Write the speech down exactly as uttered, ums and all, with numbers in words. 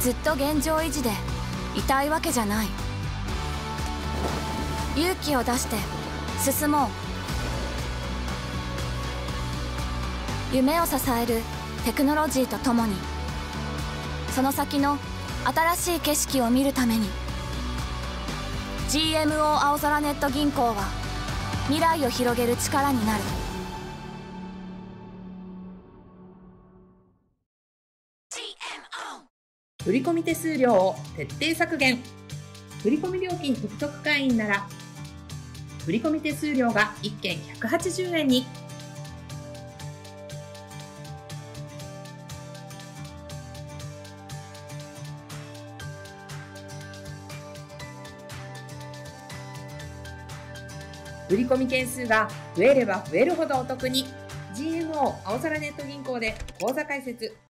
ずっと現状維持でいたいわけじゃない。勇気を出して進もう。夢を支えるテクノロジーとともに、その先の新しい景色を見るために ジーエムオー 青空ネット銀行は未来を広げる力になる。 振込手数料を徹底削減。振込料金獲得会員なら振込手数料がいっけんひゃくはちじゅうえんに。振込件数が増えれば増えるほどお得に。 ジーエムオー 青空ネット銀行で口座開設。